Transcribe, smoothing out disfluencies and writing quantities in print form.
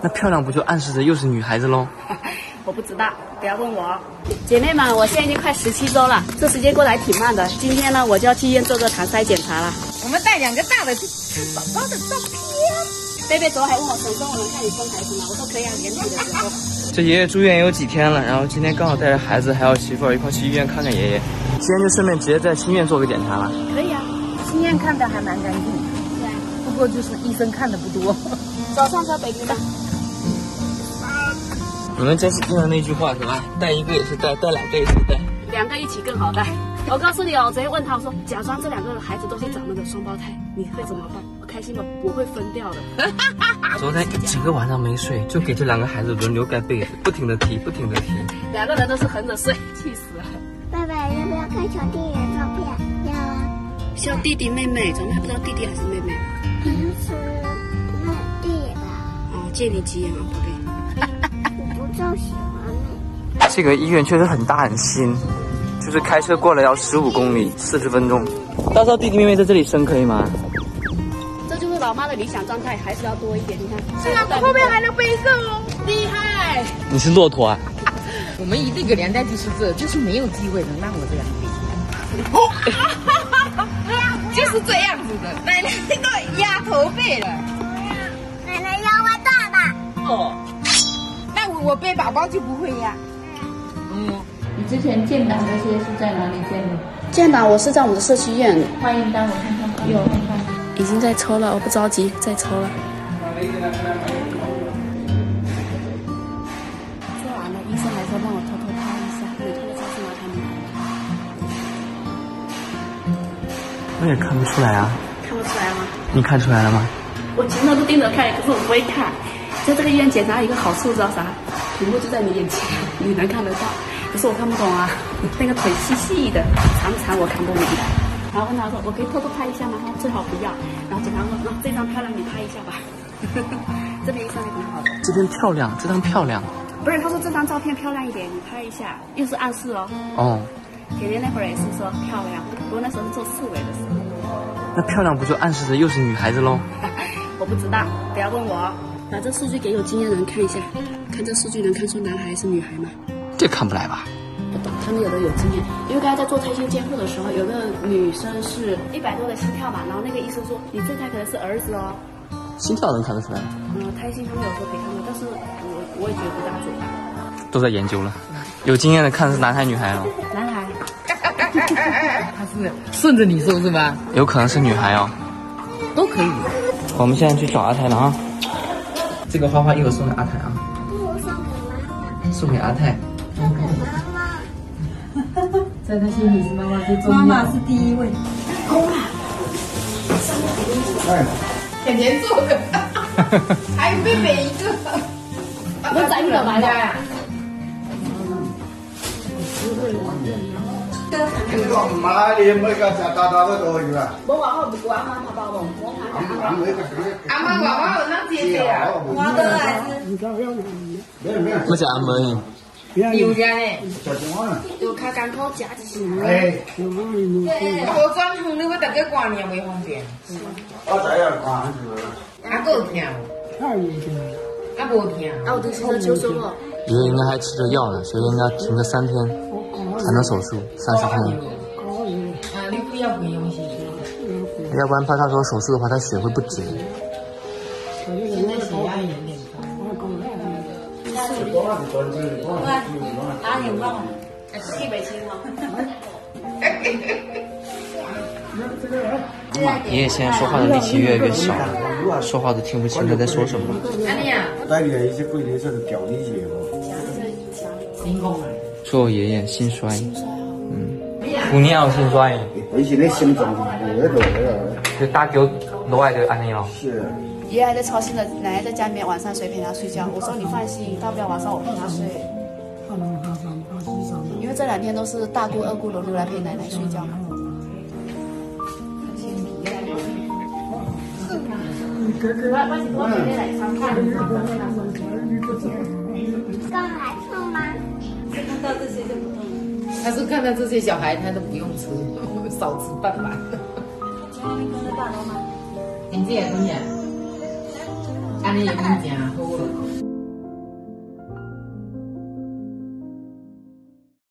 那漂亮不就暗示着又是女孩子喽？ 我不知道，不要问我。姐妹们，我现在已经快17周了，这时间过得还挺慢的。今天呢，我就要去医院做个唐筛检查了。 我们带2个大的去看宝宝的照片。 贝贝昨天还问我什么时候我能看你生孩子吗？我说可以啊，年底的时候。 这爷爷住院也有几天了，然后今天刚好带着孩子还有媳妇儿一块去医院看看爷爷。今天就顺便直接在新院做个检查了。 可以啊， 新院看的还蛮干净的， 对， 不过就是医生看的不多。 走上车，baby吧。 你们真是应了那句话是吧？带一个也是带，带2个也是带 ，2个一起更好带。我告诉你哦，我昨天问他，我说假装这2个孩子都是长那个双胞胎，你会怎么办？我开心吗？我会分掉的。 昨天一整个晚上没睡，就给这2个孩子轮流盖被子，不停的提，不停的提。 2个人都是横着睡，气死了。 爸爸要不要看小弟弟的照片？要啊。 小弟弟妹妹，咱们还不知道弟弟还是妹妹。 应该是弟吧。 哦，借你吉言啊，宝贝。 我不就喜欢妹。 这个医院确实很大很新，就是开车过来要15公里，40分钟。到时候弟弟妹妹在这里生可以吗？ 这就是老妈的理想状态，还是要多一点。你看， 这样后面还能背一个哦，厉害！ 你是骆驼啊？ 我们一定给连带就是这，就是没有机会能让我这样背。就是这样子的，奶奶都压头背了。 奶奶腰会大吧？ 哦，那我背宝宝就不会呀。 你之前建档这些是在哪里建的？ 建档我是在我们的社区医院。 欢迎单我看看，有看看。 已经在抽了，我不着急，再抽了。做完了，医生还说让我偷偷拍一下，你看得出是哪台女孩？ 我也看不出来啊。 看不出来吗？ 你看出来了吗？ 我前头都盯着看，可是我不会看。在这个医院检查一个好处，知道啥？屏幕就在你眼前，你能看得到。可是我看不懂啊，那个腿细细的，长长我看不明白。然后问他说：“我可以偷偷拍一下吗？”他说：“最好不要。”然后检查说：“这张漂亮，你拍一下吧。”这边医生也挺好的。 这边漂亮，这张漂亮。 不是，他说这张照片漂亮一点，你拍一下，又是暗示哦。 哦。 甜甜那会儿也是说漂亮，不过那时候是做4维的时候。 那漂亮不就暗示着又是女孩子喽？ 我不知道，不要问我。把这数据给有经验的人看一下，看这数据能看出男孩还是女孩吗？ 这看不来吧？ 不懂，他们有的有经验，因为刚才在做胎心监护的时候，有个女生是100多的心跳嘛，然后那个医生说你这胎可能是儿子哦。 心跳能看得出来？ 胎心他们有时候可以看到，但是我也觉得不大准。 都在研究了，有经验的看是男孩女孩哦。 男孩。 他是顺着你说是吧？ 有可能是女孩哦。 都可以。 我们现在去找阿泰了啊。这个花花一会儿送给阿泰啊。送给阿泰。 在他心里是妈妈最重要。 妈妈是第1位。甜甜做的，还有妹妹1个。 我宰你的来了。 妈的，每个家大大的都有啊。 我话我不阿妈他包容，我看阿媽娃娃有啷姐姐啊？我都係。 乜隻阿妹？ 有家呢。 有卡港口夹一些。 我转通你會大家掛念未方便。 我仔啊，掛住。 阿個聽。阿無聽。 我都是在求收了。 爷爷应该还吃着药呢，所以应该停个3天才能手术，30天。 你不要不用洗。 要不然怕他说手术的话，他血会不止。 现在血压有点高。 阿牛忘了，记不清了。 爷爷现在说话的力气越来越小了，说话都听不清他在说什么。 安妮啊， 带你一些贵的是表弟姐哦。 说我爷爷心衰，5年後心衰。 以前的心臟喺度就打球落嚟就安尼咯。 是。 爷爷还在操心的，奶奶在家里面晚上谁陪他睡觉？我说你放心，大不了晚上我陪他睡。因为这2天都是大姑、二姑轮流来陪奶奶睡觉嘛。 刚还痛吗？ 看到这些就不痛。 他是看到这些小孩，他都不用吃，少吃半碗。你这也分享，安妮也分享。